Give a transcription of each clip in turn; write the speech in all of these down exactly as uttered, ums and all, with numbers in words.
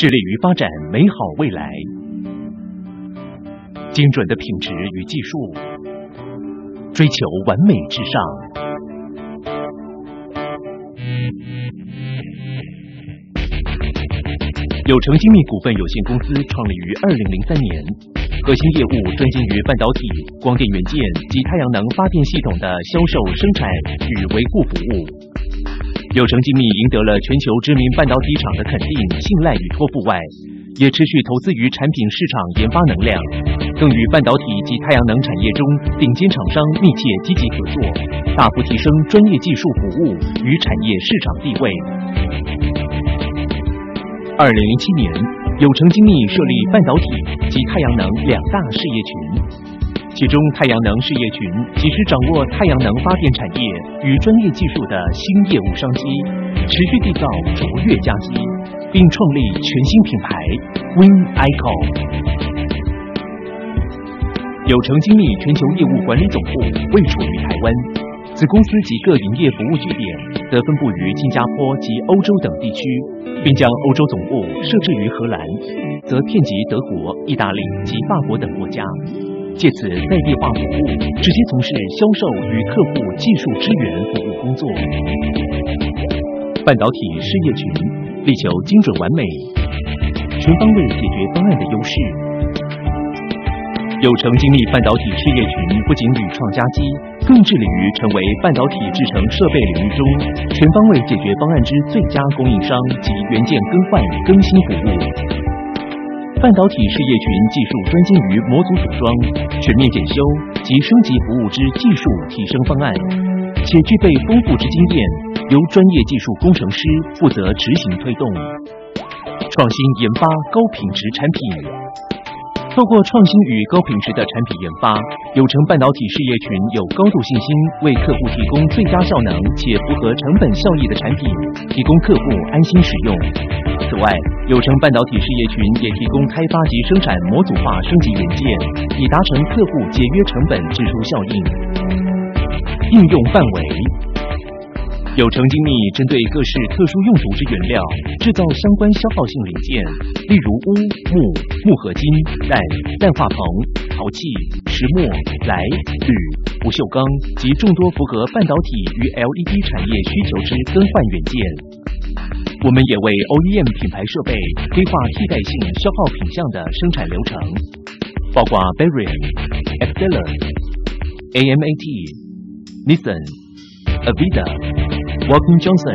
致力于发展美好未来。精准的品质与技术，追求完美至上。有成精密股份有限公司创立于二零零三年，核心业务专精于半导体、光电元件及太阳能发电系统的销售、生产与维护服务。有成精密赢得了全球知名半导体厂的肯定、信赖与托付外，也持续投资于产品市场研发能量，更与半导体及太阳能产业中顶尖厂商密切积极合作，大幅提升专业技术服务与产业市场地位。二零零七年，有成精密设立半导体及太阳能两大事业群，其中太阳能事业群即是掌握太阳能发电产业与专业技术的新业务商机，持续缔造卓越佳绩，并创立全新品牌 WINAICO。有成精密全球业务管理总部位处于台湾，子公司及各营业服务据点得分布于新加坡及欧洲等地区，并将欧洲总部设置于荷兰，则遍及德国、意大利及法国等国家，借此在地化服务，直接从事销售与客户技术支援服务工作。半导体事业群力求精准完美，全方位解决方案的优势。有成精密半导体事业群不仅屡创佳绩，更致力于成为半导体制程设备领域中全方位解决方案之最佳供应商及元件更换更新服务。半导体事业群技术专精于模组组装、全面检修及升级服务之技术提升方案，且具备丰富之经验，由专业技术工程师负责执行推动，创新研发高品质产品。透过创新与高品质的产品研发，有成半导体事业群有高度信心为客户提供最佳效能且符合成本效益的产品，提供客户安心使用。此外，有成半导体事业群也提供开发及生产模组化升级元件，以达成客户节约成本支出效应。应用范围，有成精密针对各式特殊用途之原料，制造相关消耗性零件，例如钨、钼、钼合金、氮、氮化硼、陶器、石墨、锑、铝、不锈钢及众多符合半导体与 L E D 产业需求之更换元件。我们也为 O E M 品牌设备规划替代性消耗品项的生产流程，包括 Barium、Exceler、A M A T、Nissan、Avida、Walking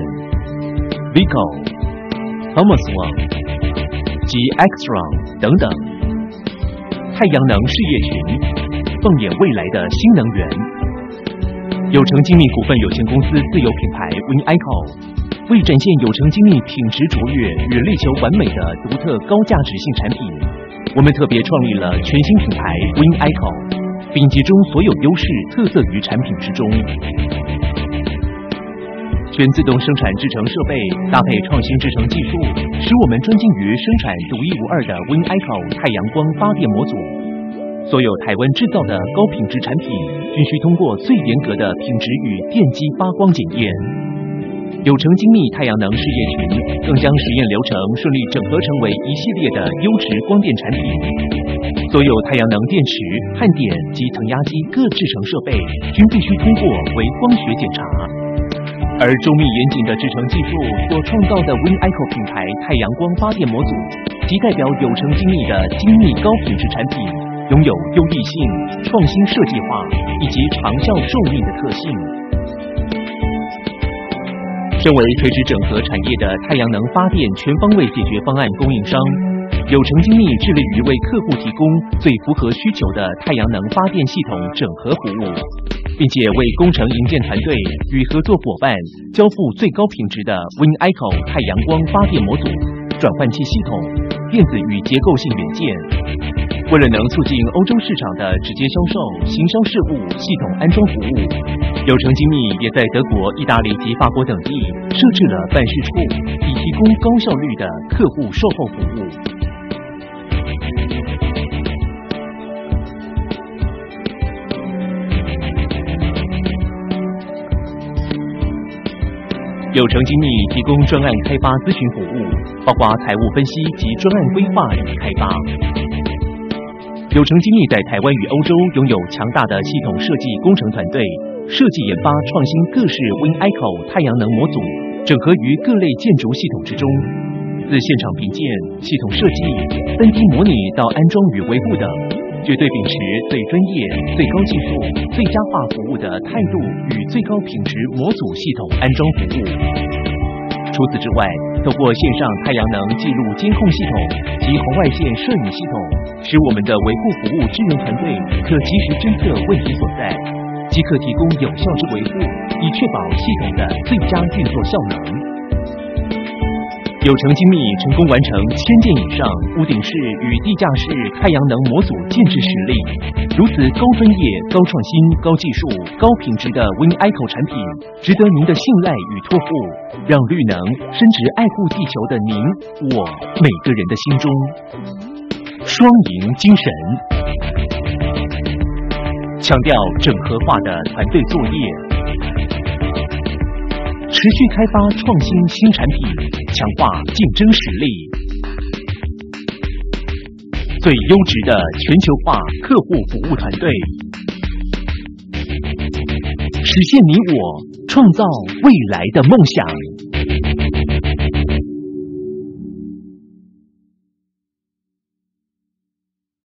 Johnson、Vico、Thomas Wang 及 Extron 等等。太阳能事业群放眼未来的新能源。有成精密股份有限公司自有品牌 WINAICO， 为展现有成精密品质卓越与力求完美的独特高价值性产品，我们特别创立了全新品牌 WINAICO， 并集中所有优势特色于产品之中。全自动生产制程设备搭配创新制程技术，使我们专精于生产独一无二的 WINAICO 太阳光发电模组。所有台湾制造的高品质产品均需通过最严格的品质与电机发光检验。有成精密太阳能事业群更将实验流程顺利整合成为一系列的优质光电产品。所有太阳能电池、焊点及腾压机各制程设备均必须通过微光学检查。而周密严谨的制程技术所创造的 WINAICO 品牌太阳光发电模组，即代表有成精密的精密高品质产品，拥有优异性、创新设计化以及长效寿命的特性。身为垂直整合产业的太阳能发电全方位解决方案供应商，有成精密致力于为客户提供最符合需求的太阳能发电系统整合服务，并且为工程营建团队与合作伙伴交付最高品质的 WINAICO 太阳光发电模组、转换器系统、电子与结构性元件。为了能促进欧洲市场的直接销售、行销事务、系统安装服务，有成精密也在德国、意大利及法国等地设置了办事处，以提供高效率的客户售后服务。 有成精密提供专案开发咨询服务，包括财务分析及专案规划与开发。有成精密在台湾与欧洲拥有强大的系统设计工程团队，设计研发创新各式 WINAICO 太阳能模组，整合于各类建筑系统之中。自现场评鉴、系统设计、三 D 模拟到安装与维护等，绝对秉持最专业、最高技术、最佳化服务的态度与最高品质模组系统安装服务。除此之外，透过线上太阳能记录监控系统及红外线摄影系统，使我们的维护服务支援团队可及时侦测问题所在，即可提供有效之维护，以确保系统的最佳运作效能。有成精密成功完成千件以上屋顶式与地架式太阳能模组建制实力，如此高专业、高创新、高技术、高品质的 WINAICO 产品，值得您的信赖与托付，让绿能深植爱护地球的您我每个人的心中。双赢精神，强调整合化的团队作业，持续开发创新新产品，强化竞争实力，最优质的全球化客户服务团队，实现你我创造未来的梦想。